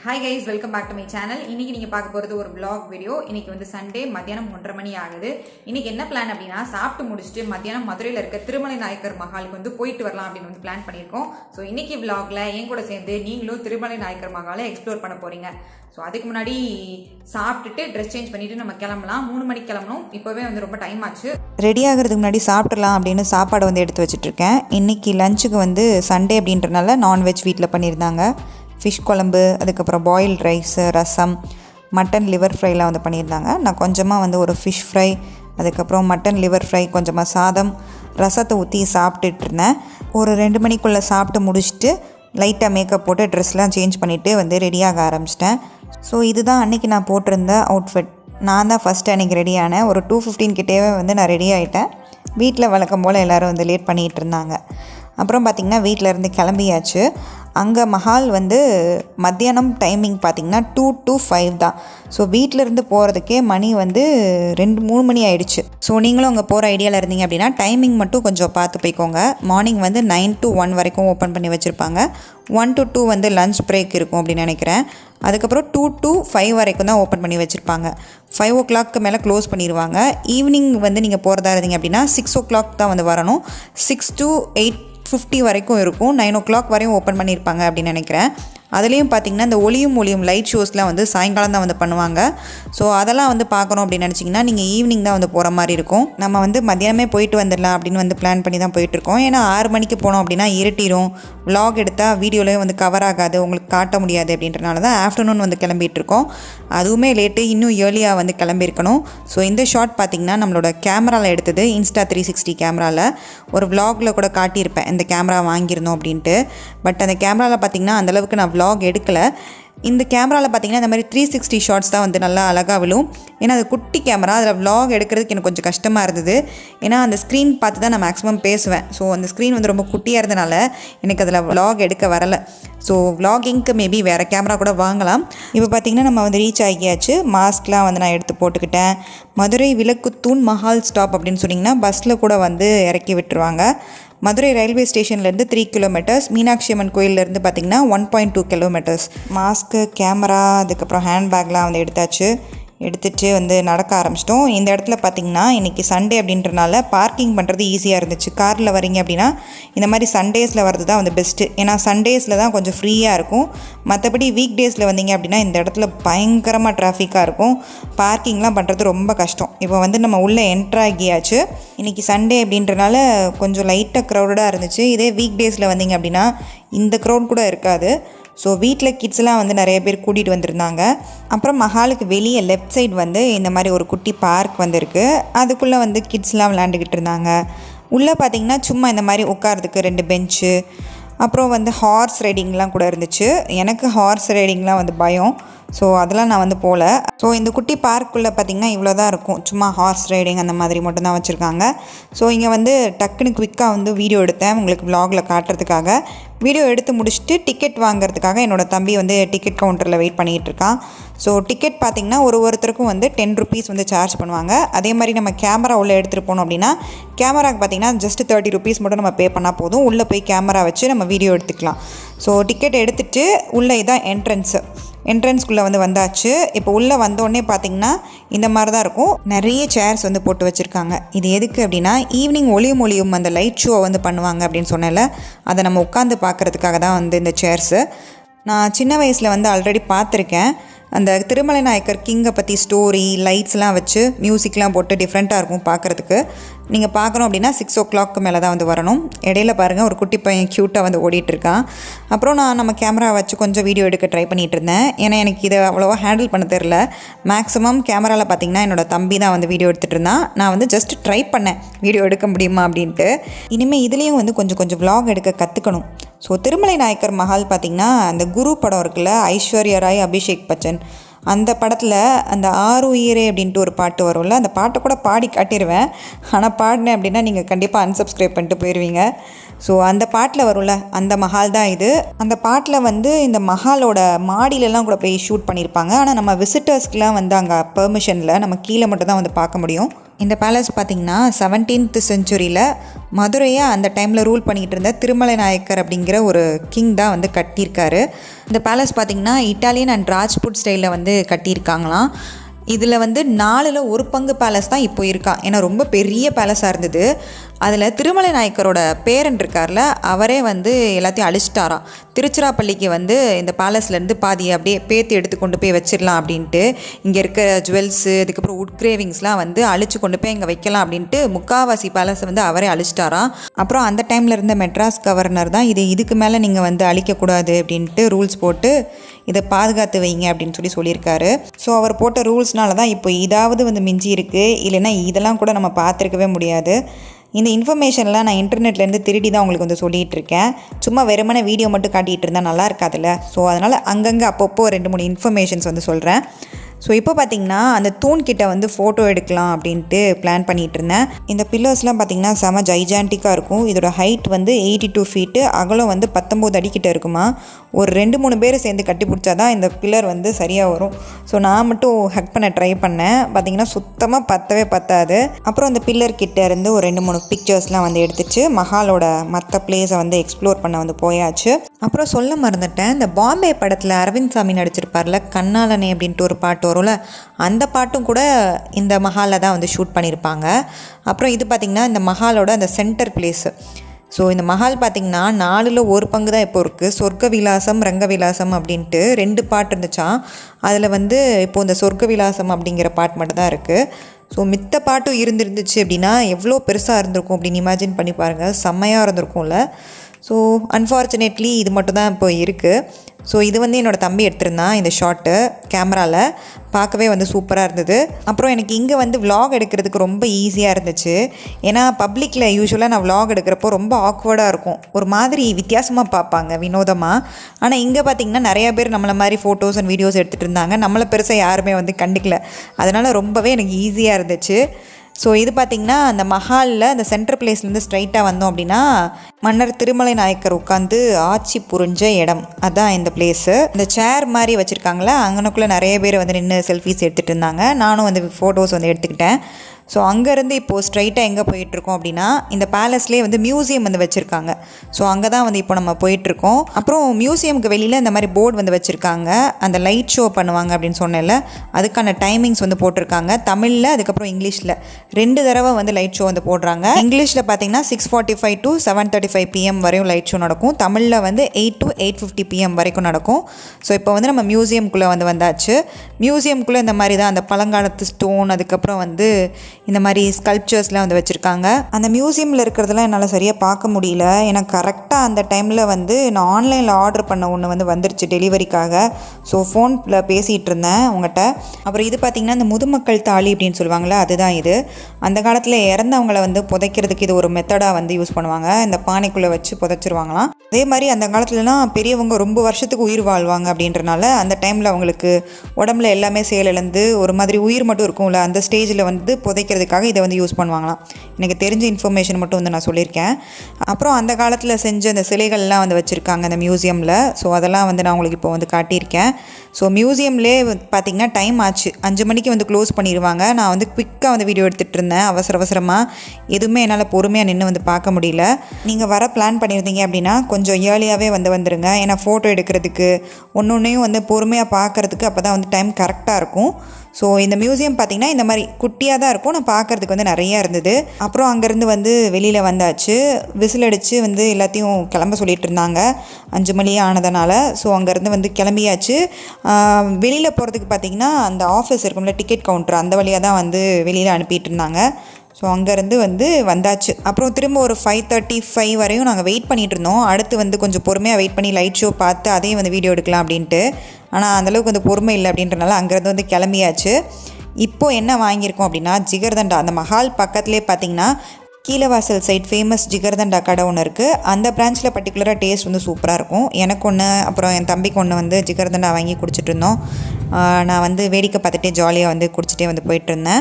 Hi guys, welcome back to my channel. இன்னைக்கு நீங்க பார்க்க போறது ஒரு vlog video. இன்னைக்கு வந்து சண்டே மத்தியானம் 1:30 மணி ஆகுது. இன்னைக்கு என்ன பிளான் அப்படினா சாப்பிட்டு முடிச்சிட்டு மத்தியானம் மதுரையில இருக்க திருமலை நாயக்கர் மஹாலுக்கு வந்து போயிட்டு வரலாம் அப்படினு வந்து பிளான் பண்ணிருக்கோம். சோ இன்னைக்கு vlogல என் கூட சேர்ந்து நீங்களும் திருமலை நாயக்கர் மஹாலை எக்ஸ்ப்ளோர் பண்ண போறீங்க. சோ அதுக்கு முன்னாடி சாப்பிட்டுட்டு ட்ரெஸ் சேஞ்ச் பண்ணிட்டு நம்ம கிளம்பலாம். 3 மணிக்கு கிளம்பணும். இப்பவே வந்து ரொம்ப டைம் ஆச்சு. ரெடி ஆகிறதுக்கு முன்னாடி சாப்பிடலாம் அப்படினு சாப்பாடு வந்து எடுத்து வச்சிட்டு இருக்கேன். இன்னைக்கு லஞ்சுக்கு வந்து சண்டே அப்படின்றனால நான்வெஜ் வீட்ல பண்ணிருந்தாங்க. ஃபிஷ் குழம்பு, அதுக்கப்புறம் பாயில்ட் ரைஸ், ரசம், மட்டன் லிவர் ஃப்ரைலாம் வந்து பண்ணியிருந்தாங்க. நான் கொஞ்சமாக வந்து ஒரு ஃபிஷ் ஃப்ரை, அதுக்கப்புறம் மட்டன் லிவர் ஃப்ரை, கொஞ்சமாக சாதம், ரசத்தை ஊற்றி சாப்பிட்டுட்டு இருந்தேன். ஒரு 2 மணிக்குள்ளே சாப்பிட்டு முடிச்சுட்டு லைட்டாக மேக்கப் போட்டு ட்ரெஸ்லாம் சேஞ்ச் பண்ணிவிட்டு வந்து ரெடியாக ஆரம்பிச்சிட்டேன். ஸோ இதுதான் அன்றைக்கி நான் போட்டிருந்த அவுட்ஃபிட். நான் தான் ஃபஸ்ட்டு அன்றைக்கி ரெடியானேன். ஒரு 2:15 கிட்டேவே வந்து நான் ரெடி ஆகிட்டேன். வீட்டில் வழக்கம் போல் எல்லோரும் வந்து லேட் பண்ணிகிட்டு இருந்தாங்க. அப்புறம் பார்த்திங்கன்னா வீட்டிலேருந்து கிளம்பியாச்சு. அங்கே மஹால் வந்து மத்தியானம் டைமிங் பார்த்திங்கன்னா 2 to 5 தான். ஸோ வீட்டிலேருந்து போகிறதுக்கே மணி வந்து 2-3 மணி ஆகிடுச்சு. ஸோ நீங்களும் அங்கே போகிற ஐடியாவில் இருந்தீங்க அப்படின்னா டைமிங் மட்டும் கொஞ்சம் பார்த்து போய்க்கோங்க. மார்னிங் வந்து 9 to 1 வரைக்கும் ஓப்பன் பண்ணி வச்சுருப்பாங்க. 1 to 2 வந்து லஞ்ச் பிரேக் இருக்கும் அப்படின்னு நினைக்கிறேன். அதுக்கப்புறம் 2 to 5 வரைக்கும் தான் ஓப்பன் பண்ணி வச்சுருப்பாங்க. 5 o'clock மேலே க்ளோஸ் பண்ணிடுவாங்க. ஈவினிங் வந்து நீங்கள் போகிறதா இருந்தீங்க அப்படின்னா 6 o'clock தான் வந்து வரணும். 6 to 8:50 வரைக்கும் இருக்கும். 9 o'clock வரையும் ஓப்பன் பண்ணியிருப்பாங்க அப்படின்னு நினைக்கிறேன். அதுலேயும் பார்த்திங்கன்னா இந்த ஒளியும் லைட் ஷோஸ்லாம் வந்து சாயங்காலம் தான் வந்து பண்ணுவாங்க. ஸோ அதெல்லாம் வந்து பார்க்கணும் அப்படின்னு நினச்சிங்கன்னா நீங்கள் ஈவினிங் தான் வந்து போகிற மாதிரி இருக்கும். நம்ம வந்து மத்தியானமே போயிட்டு வந்துடலாம் அப்படின்னு வந்து பிளான் பண்ணி தான் போயிட்டுருக்கோம். ஏன்னா 6 மணிக்கு போனோம் அப்படின்னா இருட்டிடும். vlog எடுத்தால் வீடியோலேயும் வந்து கவர் ஆகாது, உங்களுக்கு காட்ட முடியாது அப்படின்றனால தான் ஆஃப்டர்நூன் வந்து கிளம்பிகிட்ருக்கோம். அதுவுமே லேட்டு, இன்னும் ஏர்லியாக வந்து கிளம்பியிருக்கணும். ஸோ இந்த ஷாட் பார்த்திங்கன்னா நம்மளோட கேமராவில் எடுத்தது. இன்ஸ்டா 360 கேமராவில் ஒரு vlogல கூட காட்டியிருப்பேன் இந்த கேமரா வாங்கியிருந்தோம் அப்படின்ட்டு. பட் அந்த கேமராவில் பார்த்திங்கன்னா அந்தளவுக்கு நான் vlog எடுக்கலை. இந்த கேமராவில் பார்த்திங்கன்னா இந்த மாதிரி 360 ஷாட்ஸ் தான் வந்து நல்லா அழகாக விழும். ஏன்னா அது குட்டி கேமரா, அதில் vlog எடுக்கிறதுக்கு எனக்கு கொஞ்சம் கஷ்டமாக இருந்தது. ஏன்னா அந்த ஸ்க்ரீன் பார்த்து தான் நான் மேக்ஸிமம் பேசுவேன். ஸோ அந்த ஸ்க்ரீன் வந்து ரொம்ப குட்டியாக இருந்தனால எனக்கு அதில் vlog எடுக்க வரலை. ஸோ vloggingக்கு மேபி வேறு கேமரா கூட வாங்கலாம். இப்போ பார்த்திங்கன்னா நம்ம வந்து ரீச் ஆகியாச்சு. மாஸ்க்லாம் வந்து நான் எடுத்து போட்டுக்கிட்டேன். மதுரை விளக்குத்தூண் மஹால் ஸ்டாப் அப்படின்னு சொன்னிங்கன்னா பஸ்ஸில் கூட வந்து இறக்கி விட்டுருவாங்க. மதுரை ரயில்வே ஸ்டேஷன்லேருந்து 3 கிலோமீட்டர்ஸ், மீனாட்சி அம்மன் கோயிலேருந்து பார்த்திங்கன்னா 1.2 கிலோமீட்டர்ஸ். மாஸ்க்கு, கேமரா, அதுக்கப்புறம் ஹேண்ட்பேக்லாம் வந்து எடுத்துகிட்டு வந்து நடக்க ஆரம்பிச்சிட்டோம். இந்த இடத்துல பார்த்திங்கன்னா இன்றைக்கி சண்டே அப்படின்றனால பார்க்கிங் பண்ணுறது ஈஸியாக இருந்துச்சு. காரில் வரீங்க அப்படின்னா இந்த மாதிரி சண்டேஸில் வர்றது தான் வந்து பெஸ்ட்டு. ஏன்னா சண்டேஸில் தான் கொஞ்சம் ஃப்ரீயாக இருக்கும். மற்றபடி வீக் டேஸில் வந்தீங்க அப்படின்னா இந்த இடத்துல பயங்கரமாக டிராஃபிக்காக இருக்கும். பார்க்கிங்லாம் பண்ணுறது ரொம்ப கஷ்டம். இப்போ வந்து நம்ம உள்ளே என்ட்ராகியாச்சு. இன்றைக்கி சண்டே அப்படின்றனால கொஞ்சம் லைட்டாக க்ரௌடடாக இருந்துச்சு. இதே வீக் டேஸில் வந்தீங்க அப்படின்னா இந்த க்ரௌட் கூட இருக்காது. ஸோ வீட்டில் கிட்ஸ்லாம் வந்து நிறைய பேர் கூட்டிகிட்டு வந்திருந்தாங்க. அப்புறம் மஹாலுக்கு வெளியே லெஃப்ட் சைடு வந்து இந்த மாதிரி ஒரு குட்டி பார்க் வந்துருக்கு. அதுக்குள்ளே வந்து கிட்ஸ்லாம் விளையாண்டுக்கிட்டு இருந்தாங்க. உள்ளே பார்த்திங்கன்னா சும்மா இந்த மாதிரி உட்காரதுக்கு 2 பெஞ்சு, அப்புறம் வந்து ஹார்ஸ் ரைடிங்லாம் கூட இருந்துச்சு. எனக்கு ஹார்ஸ் ரைடிங்லாம் வந்து பயம். ஸோ அதெல்லாம் நான் வந்து போகல. ஸோ இந்த குட்டி பார்க்குள்ளே பார்த்திங்கன்னா இவ்வளோ தான் இருக்கும். சும்மா ஹார்ஸ் ரைடிங் அந்த மாதிரி மட்டும் தான் வச்சுருக்காங்க. ஸோ இங்கே வந்து டக்குன்னு குவிக்காக வந்து வீடியோ எடுத்தேன் உங்களுக்கு vlogல காட்டுறதுக்காக. வீடியோ எடுத்து முடிச்சுட்டு டிக்கெட் வாங்குறதுக்காக என்னோடய தம்பி வந்து டிக்கெட் கவுண்டரில் வெயிட் பண்ணிகிட்டு இருக்கான். ஸோ டிக்கெட் பார்த்திங்கன்னா ஒருத்தருக்கும் வந்து 10 rupees வந்து சார்ஜ் பண்ணுவாங்க. அதே மாதிரி நம்ம கேமரா உள்ளே எடுத்துகிட்டு போனோம் அப்படின்னா கேமராவுக்கு பார்த்திங்கன்னா ஜஸ்ட் 30 rupees மட்டும் நம்ம பே பண்ணால் போதும். உள்ளே போய் கேமரா வச்சு நம்ம வீடியோ எடுத்துக்கலாம். ஸோ டிக்கெட் எடுத்துகிட்டு உள்ளே இதான் என்ட்ரன்ஸ்குள்ளே வந்து வந்தாச்சு. இப்போ உள்ளே வந்தோடனே பார்த்திங்கன்னா இந்த மாதிரி தான் இருக்கும். நிறைய சேர்ஸ் வந்து போட்டு வச்சுருக்காங்க. இது எதுக்கு அப்படின்னா ஈவினிங் ஒளியும் அந்த லைட் ஷோ வந்து பண்ணுவாங்க அப்படின்னு சொன்னேன்ல, அதை நம்ம உட்காந்து பார்க்குறதுக்காக தான் வந்து இந்த சேர்ஸு. நான் சின்ன வயசில் வந்து ஆல்ரெடி பார்த்துருக்கேன். அந்த திருமலை நாயக்கர் கிங்கை பற்றி ஸ்டோரி, லைட்ஸ்லாம் வச்சு மியூசிக்லாம் போட்டு டிஃப்ரெண்ட்டாக இருக்கும் பார்க்குறதுக்கு. நீங்கள் பார்க்கணும் அப்படின்னா 6 o'clock மேலே தான் வந்து வரணும். இடையில பாருங்கள் ஒரு குட்டி பையன் க்யூட்டாக வந்து ஓடிட்டுருக்கான். அப்புறம் நான் நம்ம கேமரா வச்சு கொஞ்சம் வீடியோ எடுக்க ட்ரை பண்ணிகிட்டு இருந்தேன். ஏன்னா எனக்கு இதை அவ்வளோவா ஹேண்டில் பண்ண தெரில. மேக்ஸிமம் கேமராவில் பார்த்திங்கன்னா என்னோடய தம்பி தான் வந்து வீடியோ எடுத்துகிட்டு இருந்தான். நான் வந்து ஜஸ்ட் ட்ரை பண்ணேன் வீடியோ எடுக்க முடியுமா அப்படின்ட்டு. இனிமேல் இதுலேயும் வந்து கொஞ்சம் vlog எடுக்க கற்றுக்கணும். ஸோ திருமலை நாயக்கர் மஹால் பார்த்திங்கன்னா அந்த குரு படம் இருக்குல்ல, ஐஸ்வர்யா ராய், அபிஷேக் பச்சன், அந்த படத்தில் அந்த ஆறுயிரே அப்படின்ட்டு ஒரு பாட்டு வரும்ல, அந்த பாட்டை கூட பாடி காட்டிடுவேன். ஆனால் பாடினேன் அப்படின்னா நீங்கள் கண்டிப்பாக unsubscribe பண்ணிட்டு போயிடுவீங்க. ஸோ அந்த பாட்டில் வரும்ல, அந்த மஹால் தான் இது. அந்த பாட்டில் வந்து இந்த மஹாலோட மாடியிலலாம் கூட போய் ஷூட் பண்ணியிருப்பாங்க. ஆனால் நம்ம விசிட்டர்ஸ்க்கெலாம் வந்து அங்கே பெர்மிஷனில் நம்ம கீழே மட்டும் தான் வந்து பார்க்க முடியும். இந்த பேலஸ் பார்த்திங்கன்னா 17th செஞ்சுரியில் மதுரையை அந்த டைமில் ரூல் பண்ணிகிட்டு இருந்த திருமலை நாயக்கர் அப்படிங்கிற ஒரு கிங் தான் வந்து கட்டியிருக்காரு. இந்த பேலஸ் பார்த்திங்கன்னா இட்டாலியன் அண்ட் ராஜ்புட் ஸ்டைலில் வந்து கட்டியிருக்காங்களாம். இதில் வந்து 4ல் 1 பங்கு பேலஸ் தான் இப்போ இருக்கா. ஏன்னா ரொம்ப பெரிய பேலஸாக இருந்தது. அதில் திருமலை நாயக்கரோட பேரன் இருக்கார்ல, அவரே வந்து எல்லாத்தையும் அழிச்சிட்டாராம். திருச்சிராப்பள்ளிக்கு வந்து இந்த பேலஸ்லேருந்து பாதியை அப்படியே பேத்து எடுத்து கொண்டு போய் வச்சிடலாம் அப்படின்ட்டு, இங்கே இருக்க ஜுவல்ஸு அதுக்கப்புறம் உட் கிரேவிங்ஸ்லாம் வந்து அழிச்சு கொண்டு போய் இங்கே வைக்கலாம் அப்படின்ட்டு முக்காவாசி பேலஸை வந்து அவரே அழிச்சிட்டாராம். அப்புறம் அந்த டைமில் இருந்த மெட்ராஸ் கவர்னர் தான் இதுக்கு மேலே நீங்கள் வந்து அழிக்கக்கூடாது அப்படின்ட்டு ரூல்ஸ் போட்டு இதை பாதுகாத்து வைங்க அப்படின்னு சொல்லியிருக்காரு. ஸோ அவர் போட்ட ரூல்ஸ்னால தான் இப்போ இதாவது வந்து மிஞ்சி இருக்குது. இல்லைன்னா இதெல்லாம் கூட நம்ம பார்த்துருக்கவே முடியாது. இந்த இன்ஃபர்மேஷன்லாம் நான் இன்டர்நெட்லேருந்து திருடி தான் உங்களுக்கு வந்து சொல்லிகிட்டு இருக்கேன். சும்மா வெறுமனே வீடியோ மட்டும் காட்டிகிட்டு இருந்தால் நல்லா இருக்காதுல்ல. ஸோ அதனால் அங்கங்கே அப்பப்போ 2-3 இன்ஃபர்மேஷன்ஸ் வந்து சொல்கிறேன். ஸோ இப்போ பார்த்திங்கன்னா அந்த தூண்கிட்ட வந்து ஃபோட்டோ எடுக்கலாம் அப்படின்ட்டு பிளான் பண்ணிகிட்டு இருந்தேன். இந்த பில்லர்ஸ்லாம் பார்த்திங்கன்னா செம ஜைஜான்டிக்காக இருக்கும். இதோட ஹைட் வந்து 82 ஃபீட்டு, அகலம் வந்து 19 அடிக்கிட்ட இருக்குமா. ஒரு 2-3 பேர் சேர்ந்து கட்டி பிடிச்சா தான் இந்த பில்லர் வந்து சரியாக வரும். ஸோ நான் மட்டும் ஹக் பண்ண ட்ரை பண்ணேன். பார்த்திங்கன்னா சுத்தமாக பத்தாது. அப்புறம் அந்த பில்லர் கிட்ட இருந்து ஒரு 2-3 பிக்சர்ஸ்லாம் வந்து எடுத்துச்சு. மஹாலோட மற்ற பிளேஸை வந்து எக்ஸ்ப்ளோர் பண்ண வந்து போயாச்சு. அப்புறம் சொல்ல மறந்துட்டேன், இந்த பாம்பே படத்தில் அரவிந்த் சாமி நடிச்சிருப்பார்ல, கண்ணாலனே அப்படின்ட்டு ஒரு பாட்டு வரும்ல, அந்த பாட்டும் கூட இந்த மஹாலில் தான் வந்து ஷூட் பண்ணியிருப்பாங்க. அப்புறம் இது பார்த்திங்கன்னா இந்த மஹாலோட அந்த சென்டர் பிளேஸு. ஸோ இந்த மஹால் பார்த்திங்கன்னா 4ல் 1 பங்கு தான் இப்போ இருக்குது. சொர்க்க விலாசம் ரங்க விலாசம் அப்படின்ட்டு 2 பாட்டு இருந்துச்சான். அதில் வந்து இப்போது இந்த சொர்க்க விலாசம் அப்படிங்கிற பாட்டு மட்டும் தான் இருக்குது. ஸோ மித்த பாட்டும் இருந்துருந்துச்சு அப்படின்னா எவ்வளோ பெருசாக இருந்திருக்கும் அப்படின்னு இமேஜின் பண்ணி பாருங்கள். செம்மையாக இருந்திருக்கும்ல. ஸோ அன்ஃபார்ச்சுனேட்லி இது மட்டும் தான் இப்போ இருக்குது. ஸோ இது வந்து என்னோடய தம்பி எடுத்திருந்தான் இந்த ஷாட்டு கேமராவில். பார்க்கவே வந்து சூப்பராக இருந்தது. அப்புறம் எனக்கு இங்கே வந்து விலாக் எடுக்கிறதுக்கு ரொம்ப ஈஸியாக இருந்துச்சு. ஏன்னா பப்ளிக்கில் யூஸ்வலாக நான் விலாக் எடுக்கிறப்போ ரொம்ப ஆக்வர்டாக இருக்கும், ஒரு மாதிரி வித்தியாசமாக பார்ப்பாங்க, வினோதமாக. ஆனால் இங்கே பார்த்திங்கன்னா நிறையா பேர் நம்மளை மாதிரி ஃபோட்டோஸ் அண்ட் வீடியோஸ் எடுத்துகிட்டு இருந்தாங்க. நம்மளை பெருசாக யாருமே வந்து கண்டுக்கல. அதனால் ரொம்பவே எனக்கு ஈஸியாக இருந்துச்சு. ஸோ இது பார்த்திங்கன்னா அந்த மஹாலில் அந்த சென்ட்ரல் பிளேஸ்லேருந்து ஸ்ட்ரைட்டாக வந்தோம் அப்படின்னா மன்னர் திருமலை நாயக்கர் உட்காந்து ஆட்சி புரிஞ்ச இடம், அதுதான் இந்த பிளேஸு. இந்த சேர் மாதிரி வச்சுருக்காங்களே, அங்கனக்குள்ளே நிறைய பேர் வந்து நின்று செல்ஃபீஸ் எடுத்துகிட்டு இருந்தாங்க. நானும் வந்து ஃபோட்டோஸ் வந்து எடுத்துக்கிட்டேன். ஸோ அங்கேருந்து இப்போது ஸ்ட்ரைட்டாக எங்கே போயிட்டுருக்கோம் அப்படின்னா இந்த பேலஸ்லேயே வந்து மியூசியம் வந்து வச்சுருக்காங்க. ஸோ அங்கே தான் வந்து இப்போ நம்ம போயிட்டுருக்கோம். அப்புறம் மியூசியமுக்கு வெளியில் இந்த மாதிரி போர்டு வந்து வச்சுருக்காங்க. அந்த லைட் ஷோ பண்ணுவாங்க அப்படின்னு சொன்னேன்ல, அதுக்கான டைமிங்ஸ் வந்து போட்டிருக்காங்க. தமிழில் அதுக்கப்புறம் இங்கிலீஷில் 2 தடவை வந்து லைட் ஷோ வந்து போடுறாங்க. இங்கிலீஷில் பார்த்தீங்கன்னா 6:45 to 7:35 PM வரையும் லைட் ஷோ நடக்கும். தமிழில் வந்து 8 to 8:50 PM வரைக்கும் நடக்கும். ஸோ இப்போ வந்து நம்ம மியூசியம்குள்ளே வந்தாச்சு. மியூசியம்குள்ளே இந்த மாதிரி தான் அந்த பழங்காலத்து ஸ்டோன், அதுக்கப்புறம் வந்து இந்த மாதிரி ஸ்கல்ப்சர்ஸ்லாம் வந்து வச்சுருக்காங்க. அந்த மியூசியமில் இருக்கிறதெல்லாம் என்னால் சரியாக பார்க்க முடியல. ஏன்னா கரெக்டாக அந்த டைமில் வந்து நான் ஆன்லைனில் ஆர்டர் பண்ண ஒன்று வந்து வந்துருச்சு டெலிவரிக்காக. ஸோ ஃபோனில் பேசிகிட்டு இருந்தேன் உங்கள்கிட்ட. அப்புறம் இது பார்த்திங்கன்னா இந்த முதுமக்கள் தாலி அப்படின்னு சொல்லுவாங்களே, அதுதான் இது. அந்த காலத்தில் இறந்தவங்களை வந்து புதைக்கிறதுக்கு இது ஒரு மெத்தடாக வந்து யூஸ் பண்ணுவாங்க. இந்த பானைக்குள்ளே வச்சு புதைச்சிருவாங்களாம். அதே மாதிரி அந்த காலத்துலலாம் பெரியவங்க ரொம்ப வருஷத்துக்கு உயிர் வாழ்வாங்க அப்படின்றனால அந்த டைமில் அவங்களுக்கு உடம்புல எல்லாமே செயலிழந்து ஒரு மாதிரி உயிர் மட்டும் இருக்கும்ல, அந்த ஸ்டேஜில் வந்து புதைக்கிறதுக்காக இதை வந்து யூஸ் பண்ணுவாங்களாம். எனக்கு தெரிஞ்ச இன்ஃபர்மேஷன் மட்டும் வந்து நான் சொல்லியிருக்கேன். அப்புறம் அந்த காலத்தில் செஞ்ச அந்த சிலைகள்லாம் வந்து வச்சுருக்காங்க அந்த மியூசியமில். ஸோ அதெல்லாம் வந்து நான் உங்களுக்கு இப்போ வந்து காட்டியிருக்கேன். ஸோ மியூசியம்லேயே பார்த்திங்கன்னா டைம் ஆச்சு, 5 மணிக்கு வந்து க்ளோஸ் பண்ணிடுவாங்க. நான் வந்து குவிக்காக வந்து வீடியோ எடுத்துகிட்டு இருந்தேன் அவசரமாக. எதுவுமே என்னால் பொறுமையாக நின்று வந்து பார்க்க முடியல. நீங்கள் வர பிளான் பண்ணியிருந்தீங்க அப்படின்னா கொஞ்சம் ஏர்லியாகவே வந்துருங்க. ஏன்னா ஃபோட்டோ எடுக்கிறதுக்கு ஒன்றையும் வந்து பொறுமையாக பார்க்குறதுக்கு அப்போ தான் வந்து டைம் கரெக்டாக இருக்கும். ஸோ இந்த மியூசியம் பார்த்திங்கன்னா இந்த மாதிரி குட்டியாக தான் இருக்கும். நான் பார்க்குறதுக்கு வந்து நிறையா இருந்தது. அப்புறம் அங்கேருந்து வந்து வெளியில் வந்தாச்சு. விசில் அடித்து வந்து எல்லாத்தையும் கிளம்ப சொல்லிட்டு இருந்தாங்க 5 மணி ஆனதுனால. ஸோ அங்கேருந்து வந்து கிளம்பியாச்சு. வெளியில் போகிறதுக்கு பார்த்திங்கன்னா அந்த ஆஃபீஸ் இருக்கும்ல, டிக்கெட் கவுண்டர், அந்த வழியாக தான் வந்து வெளியில் அனுப்பிட்டு இருந்தாங்க. ஸோ அங்கேருந்து வந்து வந்தாச்சு. அப்புறம் திரும்ப ஒரு 5:35 வரையும் நாங்கள் வெயிட் பண்ணிகிட்டு இருந்தோம். அடுத்து வந்து கொஞ்சம் பொறுமையாக வெயிட் பண்ணி லைட் ஷோ பார்த்து அதையும் வந்து வீடியோ எடுக்கலாம் அப்படின்ட்டு. ஆனால் அந்தளவுக்கு வந்து பொறுமை இல்லை அப்படின்றனால அங்கேருந்து வந்து கிளம்பியாச்சு. இப்போது என்ன வாங்கியிருக்கோம் அப்படின்னா ஜிகர்தண்டா. அந்த மஹால் பக்கத்துலேயே பார்த்திங்கன்னா கீழவாசல் சைட் ஃபேமஸ் ஜிகர்தண்டா கடை ஒன்று இருக்குது. அந்த பிரான்ச்சில் பர்டிகுலராக டேஸ்ட் வந்து சூப்பராக இருக்கும். எனக்கு ஒன்று, அப்புறம் என் தம்பிக்கு ஒன்று வந்து ஜிகர்தண்டா வாங்கி குடிச்சிட்டு இருந்தோம். நான் வந்து வேடிக்கை பார்த்துட்டே ஜாலியாக வந்து குடிச்சிட்டே வந்து போயிட்டுருந்தேன்.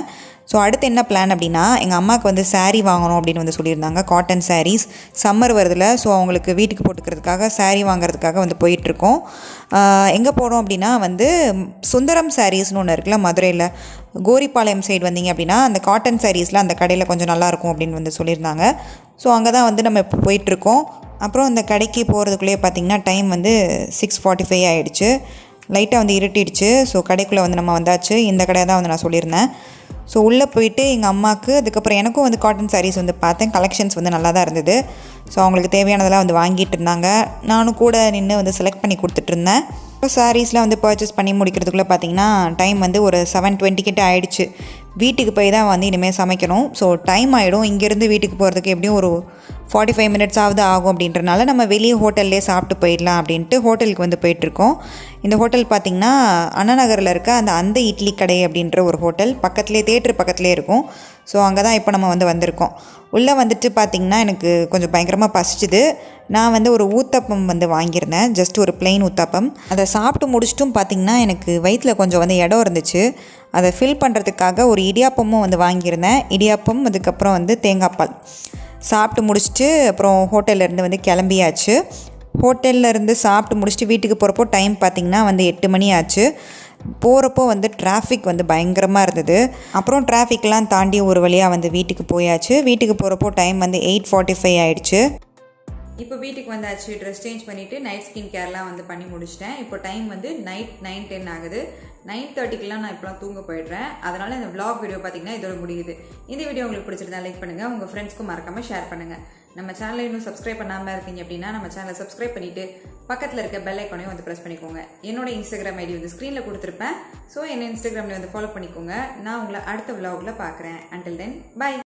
ஸோ அடுத்து என்ன பிளான் அப்படின்னா எங்கள் அம்மாவுக்கு வந்து saree வாங்கணும் அப்படின்னு வந்து சொல்லியிருந்தாங்க. காட்டன் sarees சம்மர் வருதுல, ஸோ அவங்களுக்கு வீட்டுக்கு போட்டுக்கிறதுக்காக saree வாங்குறதுக்காக வந்து போயிட்டுருக்கோம். எங்கே போகிறோம் அப்படின்னா வந்து சுந்தரம் சாரீஸ்னு ஒன்று இருக்குல்ல மதுரையில், கோரிப்பாளையம் சைடு வந்தீங்க அப்படின்னா அந்த காட்டன் சாரீஸில் அந்த கடையில் கொஞ்சம் நல்லாயிருக்கும் அப்படின்னு வந்து சொல்லியிருந்தாங்க. ஸோ அங்கே தான் வந்து நம்ம இப்போ போயிட்டுருக்கோம். அப்புறம் அந்த கடைக்கு போகிறதுக்குள்ளேயே பார்த்திங்கன்னா டைம் வந்து 6:45 ஆகிடுச்சு. லைட்டாக வந்து இருட்டிடுச்சு. ஸோ கடைக்குள்ளே வந்து நம்ம வந்தாச்சு. இந்த கடையை தான் வந்து நான் சொல்லியிருந்தேன். ஸோ உள்ளே போயிட்டு எங்கள் அம்மாவுக்கு அதுக்கப்புறம் எனக்கும் வந்து காட்டன் சாரீஸ் வந்து பார்த்தேன். கலெக்ஷன்ஸ் வந்து நல்லா தான் இருந்தது. ஸோ அவங்களுக்கு தேவையானதெல்லாம் வந்து வாங்கிட்டு இருந்தாங்க. நானும் கூட நின்று வந்து செலக்ட் பண்ணி கொடுத்துட்ருந்தேன். இப்போ சாரீஸ்லாம் வந்து பர்ச்சேஸ் பண்ணி முடிக்கிறதுக்குள்ளே பார்த்திங்கன்னா டைம் வந்து ஒரு 7:20 கிட்ட ஆகிடுச்சு. வீட்டுக்கு போய் தான் வந்து இனிமேல் சமைக்கணும். ஸோ டைம் ஆகிடும். இங்கேருந்து வீட்டுக்கு போகிறதுக்கு எப்படியும் ஒரு 45 minutes ஆகும். அப்படின்றனால நம்ம வெளியே ஹோட்டல்லே சாப்பிட்டு போயிடலாம் அப்படின்ட்டு ஹோட்டலுக்கு வந்து போயிட்டுருக்கோம். இந்த ஹோட்டல் பார்த்திங்கன்னா அண்ணா நகரில் இருக்க அந்த இட்லி கடை அப்படின்ற ஒரு ஹோட்டல் பக்கத்துலேயே, தேட்டர் பக்கத்துலேயே இருக்கும். ஸோ அங்கே தான் இப்போ நம்ம வந்து வந்திருக்கோம். உள்ளே வந்துட்டு பார்த்திங்கன்னா எனக்கு கொஞ்சம் பயங்கரமாக பசிச்சுது. நான் வந்து ஒரு ஊத்தப்பம் வந்து வாங்கியிருந்தேன். ஜஸ்ட் ஒரு plain ஊத்தப்பம். அதை சாப்பிட்டு முடிச்சிட்டும் பார்த்திங்கன்னா எனக்கு வயிற்றில் கொஞ்சம் வந்து இடம் இருந்துச்சு. அதை ஃபில் பண்ணுறதுக்காக ஒரு இடியாப்பமும் வந்து வாங்கியிருந்தேன். இடியாப்பம் அதுக்கப்புறம் வந்து தேங்காய் பால் சாப்பிட்டு முடிச்சுட்டு அப்புறம் ஹோட்டல்லேருந்து வந்து கிளம்பியாச்சு. ஹோட்டல்லேருந்து சாப்பிட்டு முடிச்சுட்டு வீட்டுக்கு போகிறப்போ டைம் பார்த்திங்கன்னா வந்து 8 மணி ஆச்சு. போகிறப்போ வந்து டிராஃபிக் வந்து பயங்கரமாக இருந்தது. அப்புறம் டிராஃபிக்லாம் தாண்டி ஒரு வழியாக வந்து வீட்டுக்கு போயாச்சு. வீட்டுக்கு போகிறப்போ டைம் வந்து 8:45 ஆகிடுச்சு. இப்போ வீட்டுக்கு வந்தாச்சு. ட்ரெஸ் சேஞ்ச் பண்ணிவிட்டு நைட் ஸ்கின் கேர்லாம் வந்து பண்ணி முடிச்சிட்டேன். இப்போ டைம் வந்து நைட் 9:10 ஆகுது. 9:30க்குலாம் நான் இப்போலாம் தூங்க போயிடுறேன். அதனால் இந்த vlog வீடியோ பார்த்தீங்கன்னா இதோட முடியுது. இந்த வீடியோ உங்களுக்கு பிடிச்சிருந்தா லைக் பண்ணுங்கள், உங்கள் ஃப்ரெண்ட்ஸ்க்கும் மறக்காமல் ஷேர் பண்ணுங்கள். நம்ம சேனலை இன்னும் சப்ஸ்கிரைப் பண்ணாமல் இருக்கீங்க அப்படின்னா நம்ம சேனலை சப்ஸ்கிரைப் பண்ணிவிட்டு பக்கத்தில் இருக்க பெல் ஐக்கானையும் வந்து ப்ரெஸ் பண்ணிக்கோங்க. என்னோட இன்ஸ்டாகிராம் ஐடி வந்து ஸ்க்ரீனில் கொடுத்துருப்பேன். ஸோ என்ன இன்ஸ்டாகிராமில் வந்து ஃபாலோ பண்ணிக்கோங்க. நான் உங்களை அடுத்த vlogல பார்க்குறேன். Until then, bye.